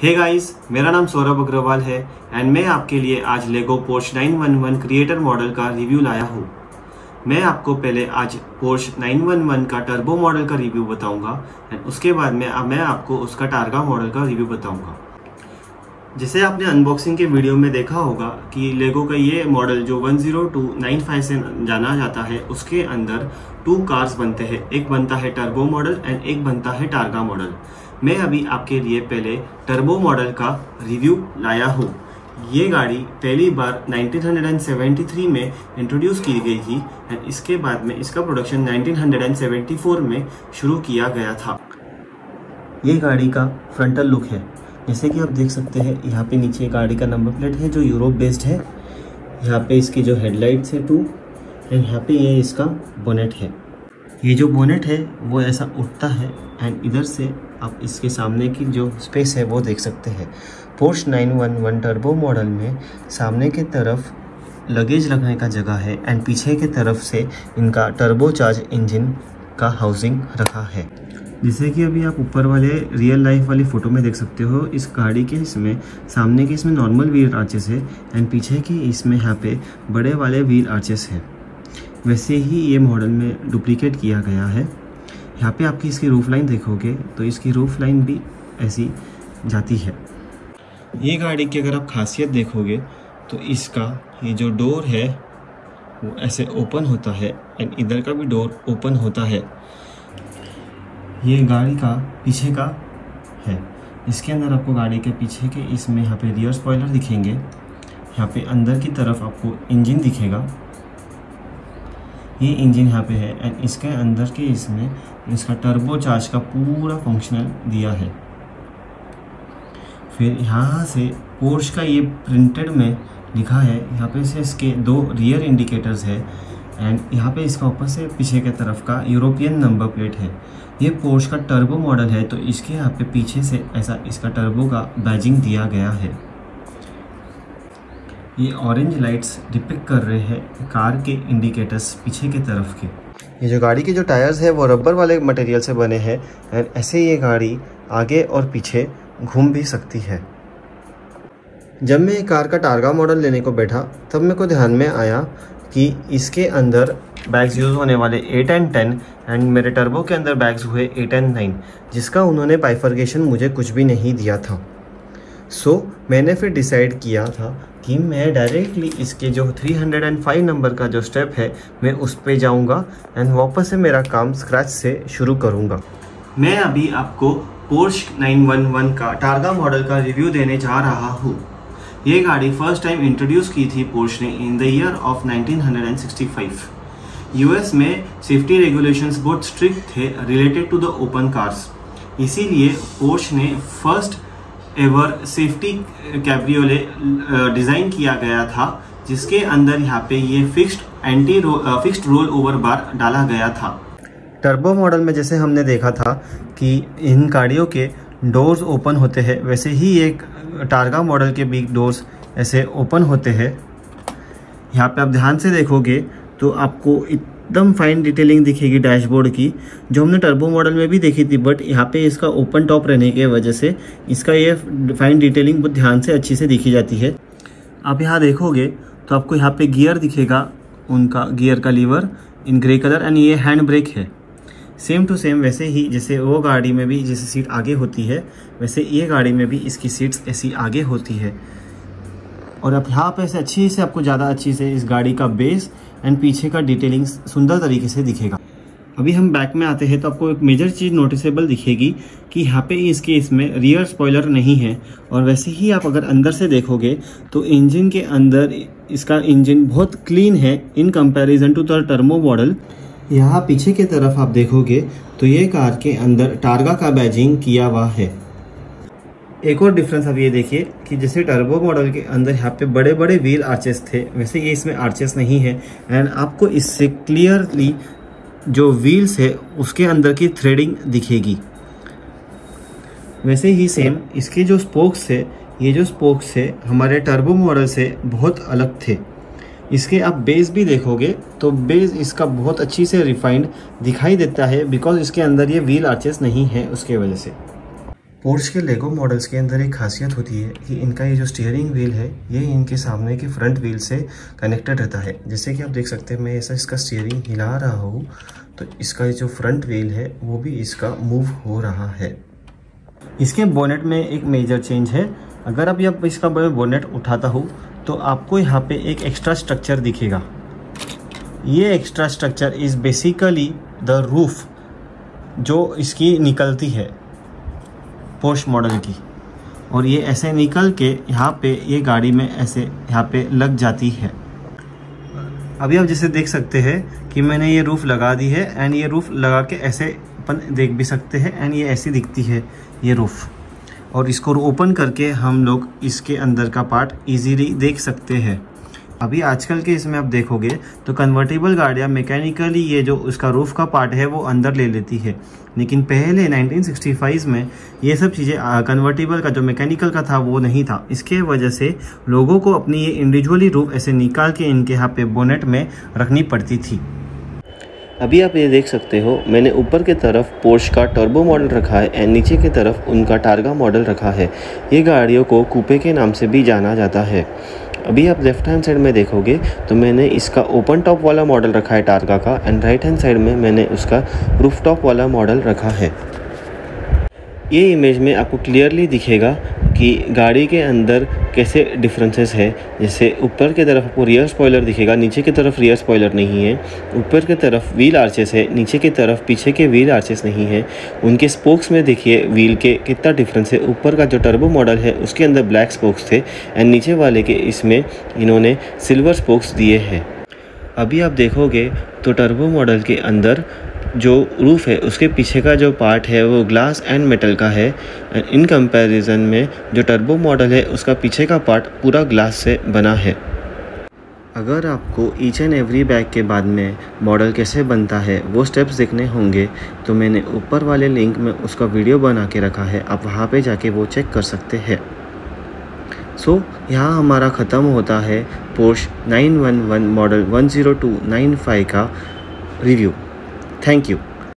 Hey guys, मेरा नाम सौरभ अग्रवाल है एंड मैं आपके लिए आज लेगो पोर्श 911 क्रिएटर मॉडल का रिव्यू लाया हूँ। मैं आपको पहले आज पोर्श 911 का टर्बो मॉडल का रिव्यू बताऊंगा एंड उसके बाद में मैं आपको उसका टारगा मॉडल का रिव्यू बताऊंगा। जैसे आपने अनबॉक्सिंग के वीडियो में देखा होगा कि लेगो का ये मॉडल जो 10295 से जाना जाता है, उसके अंदर 2 कार्स बनते हैं। एक बनता है टर्बो मॉडल एंड एक बनता है टारगा मॉडल। मैं अभी आपके लिए पहले टर्बो मॉडल का रिव्यू लाया हूँ। ये गाड़ी पहली बार 1973 में इंट्रोड्यूस की गई थी एंड इसके बाद में इसका प्रोडक्शन 1974 में शुरू किया गया था। ये गाड़ी का फ्रंटल लुक है। जैसे कि आप देख सकते हैं, यहाँ पे नीचे गाड़ी का नंबर प्लेट है जो यूरोप बेस्ड है। यहाँ पे इसकी जो हेडलाइट्स है 2 एंड यहाँ पे ये इसका बोनेट है। ये जो बोनेट है वो ऐसा उठता है एंड इधर से आप इसके सामने की जो स्पेस है वो देख सकते हैं। पोर्श 911 टर्बो मॉडल में सामने की तरफ लगेज रखने का जगह है एंड पीछे की तरफ से इनका टर्बो चार्ज इंजन का हाउसिंग रखा है। जैसे कि अभी आप ऊपर वाले रियल लाइफ वाली फ़ोटो में देख सकते हो, इस गाड़ी के इसमें सामने के इसमें नॉर्मल व्हील आर्चेस है एंड पीछे की इसमें यहाँ पे बड़े वाले व्हील आर्चेस है। वैसे ही ये मॉडल में डुप्लीकेट किया गया है। यहाँ पे आपकी इसकी रूफ लाइन देखोगे तो इसकी रूफ लाइन भी ऐसी जाती है। ये गाड़ी की अगर आप खासियत देखोगे तो इसका ये जो डोर है वो ऐसे ओपन होता है एंड इधर का भी डोर ओपन होता है। ये गाड़ी का पीछे का है। इसके अंदर आपको गाड़ी के पीछे के इसमें यहाँ पे रियर स्पॉइलर दिखेंगे। यहाँ पे अंदर की तरफ आपको इंजन दिखेगा। ये इंजन यहाँ पे है एंड इसके अंदर के इसमें इसका टर्बो चार्ज का पूरा फंक्शनल दिया है। फिर यहाँ से पोर्श का ये प्रिंटेड में लिखा है। यहाँ पे से इसके 2 रियर इंडिकेटर्स है एंड यहाँ पे इसका ऊपर से पीछे के तरफ का यूरोपियन नंबर प्लेट है। ये पोर्श का टर्बो मॉडल है तो इसके यहाँ पे पीछे से ऐसा इसका टर्बो का बैजिंग दिया गया है। ये ऑरेंज लाइट्स डिपिक्ट कर रहे हैं कार के इंडिकेटर्स पीछे की तरफ के। ये जो गाड़ी के जो टायर्स है वो रबर वाले मटेरियल से बने हैं एंड ऐसे ये गाड़ी आगे और पीछे घूम भी सकती है। जब मैं ये कार का टारगा मॉडल लेने को बैठा तब मेरे को ध्यान में आया कि इसके अंदर बैग्स यूज़ होने वाले 8 एंड 10 एंड मेरे टर्बो के अंदर बैग्स हुए 8 एंड 9, जिसका उन्होंने बाइफर्केशन मुझे कुछ भी नहीं दिया था। सो मैंने फिर डिसाइड किया था कि मैं डायरेक्टली इसके जो 305 नंबर का जो स्टेप है मैं उस पे जाऊंगा एंड वापस से मेरा काम स्क्रैच से शुरू करूंगा। मैं अभी आपको पोर्श 911 का टारगा मॉडल का रिव्यू देने जा रहा हूँ। ये गाड़ी फर्स्ट टाइम इंट्रोड्यूस की थी पोर्श ने in the year of 1965। US में सेफ्टी रेगुलेशंस बहुत स्ट्रिक्ट थे related to the open cars, इसीलिए पोर्श ने first ever safety cabriolet design किया गया था, जिसके अंदर यहाँ पे ये फिक्स्ड रोल ओवर बार डाला गया था। टर्बो मॉडल में जैसे हमने देखा था कि इन गाड़ियों के डोर्स ओपन होते हैं, वैसे ही एक टारगा मॉडल के भी डोर्स ऐसे ओपन होते हैं। यहाँ पे आप ध्यान से देखोगे तो आपको एकदम फाइन डिटेलिंग दिखेगी डैशबोर्ड की, जो हमने टर्बो मॉडल में भी देखी थी, बट यहाँ पे इसका ओपन टॉप रहने की वजह से इसका ये फाइन डिटेलिंग बहुत ध्यान से अच्छी से दिखी जाती है। आप यहाँ देखोगे तो आपको यहाँ पे गियर दिखेगा, उनका गियर का lever in grey colour and ये हैंड ब्रेक है। सेम टू सेम वैसे ही जैसे वो गाड़ी में भी जैसे सीट आगे होती है, वैसे ये गाड़ी में भी इसकी सीट्स ऐसी आगे होती है। और अब यहाँ पे ऐसे अच्छी से आपको ज़्यादा अच्छी से इस गाड़ी का बेस एंड पीछे का डिटेलिंग सुंदर तरीके से दिखेगा। अभी हम बैक में आते हैं तो आपको एक मेजर चीज़ नोटिसेबल दिखेगी कि यहाँ पे इसमें रियर स्पॉइलर नहीं है। और वैसे ही आप अगर अंदर से देखोगे तो इंजन के अंदर इसका इंजन बहुत क्लीन है in comparison to the turbo model. यहाँ पीछे की तरफ आप देखोगे तो ये कार के अंदर टारगा का बैजिंग किया हुआ है। एक और डिफरेंस अब ये देखिए कि जैसे टर्बो मॉडल के अंदर यहाँ पे बड़े बड़े व्हील आर्चेस थे, वैसे ये इसमें आर्चेस नहीं है एंड आपको इससे क्लियरली जो व्हील्स है उसके अंदर की थ्रेडिंग दिखेगी। वैसे ही सेम इसके जो स्पोक्स है, ये जो स्पोक्स है हमारे टर्बो मॉडल से बहुत अलग थे। इसके आप बेस भी देखोगे तो बेस इसका बहुत अच्छी से रिफाइंड दिखाई देता है, बिकॉज इसके अंदर ये व्हील आर्चेस नहीं है उसके वजह से। पोर्श के लेगो मॉडल्स के अंदर एक खासियत होती है कि इनका ये जो स्टीयरिंग व्हील है ये इनके सामने के फ्रंट व्हील से कनेक्टेड रहता है। जैसे कि आप देख सकते हैं, मैं ऐसा इसका स्टीयरिंग हिला रहा हूँ तो इसका जो फ्रंट व्हील है वो भी इसका मूव हो रहा है। इसके बोनेट में एक मेजर चेंज है। अगर अब आप इसका बोनेट उठाता हूँ तो आपको यहाँ पे एक एक्स्ट्रा स्ट्रक्चर दिखेगा। ये extra structure is basically the roof जो इसकी निकलती है पोर्श मॉडल की, और ये ऐसे निकल के यहाँ पे ये गाड़ी में ऐसे यहाँ पे लग जाती है। अभी आप जैसे देख सकते हैं कि मैंने ये रूफ लगा दी है एंड ये रूफ लगा के ऐसे अपन देख भी सकते हैं एंड ये ऐसी दिखती है ये रूफ, और इसको ओपन करके हम लोग इसके अंदर का पार्ट इजीली देख सकते हैं। अभी आजकल के इसमें आप देखोगे तो कन्वर्टेबल गाड़ियाँ मैकेनिकली ये जो उसका रूफ का पार्ट है वो अंदर ले लेती है, लेकिन पहले 1965 में ये सब चीज़ें कन्वर्टेबल का जो मैकेनिकल का था वो नहीं था। इसके वजह से लोगों को अपनी ये इंडिविजुअली रूफ ऐसे निकाल के इनके यहाँ पे बोनेट में रखनी पड़ती थी। अभी आप ये देख सकते हो, मैंने ऊपर की तरफ पोर्श का टर्बो मॉडल रखा है एंड नीचे की तरफ उनका टारगा मॉडल रखा है। ये गाड़ियों को कूपे के नाम से भी जाना जाता है। अभी आप लेफ्ट हैंड साइड में देखोगे तो मैंने इसका ओपन टॉप वाला मॉडल रखा है टारगा का, एंड राइट हैंड साइड में मैंने उसका रूफ टॉप वाला मॉडल रखा है। ये इमेज में आपको क्लियरली दिखेगा कि गाड़ी के अंदर कैसे डिफरेंसेस है। जैसे ऊपर की तरफ आपको रियर स्पॉइलर दिखेगा, नीचे की तरफ रियर स्पॉइलर नहीं है। ऊपर की तरफ व्हील आर्चेस है, नीचे की तरफ पीछे के व्हील आर्चेस नहीं है। उनके स्पोक्स में देखिए व्हील के कितना डिफरेंस है। ऊपर का जो टर्बो मॉडल है उसके अंदर ब्लैक स्पोक्स थे एंड नीचे वाले के इसमें इन्होंने सिल्वर स्पोक्स दिए हैं। अभी आप देखोगे तो टर्बो मॉडल के अंदर जो रूफ है उसके पीछे का जो पार्ट है वो ग्लास एंड मेटल का है। इन कंपैरिजन में जो टर्बो मॉडल है उसका पीछे का पार्ट पूरा ग्लास से बना है। अगर आपको ईच एंड एवरी बैग के बाद में मॉडल कैसे बनता है वो स्टेप्स देखने होंगे तो मैंने ऊपर वाले लिंक में उसका वीडियो बना के रखा है, आप वहाँ पे जाके वो चेक कर सकते हैं। यहाँ हमारा ख़त्म होता है पोर्श 911 मॉडल 10295 का रिव्यू। Thank you.